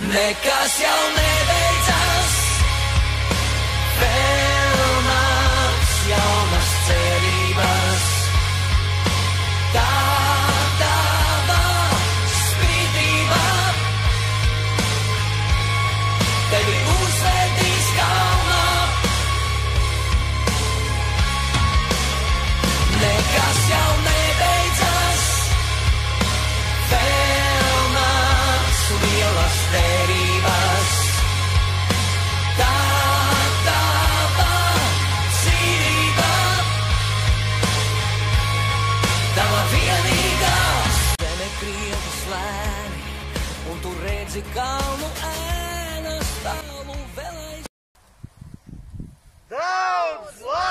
Nekas jau nebeidzas, vēl nāks jaunas cerības. Tā tava spītība tevi uzvedīs kalnā. Nekas jau nebeidzas, vēl nāks lielas cerības. Tā tava dzīvība, tava vienīgā. Zeme krietas lēni, un tu redzi kalnu ēnas tālu vēl aiz. Daudz laika!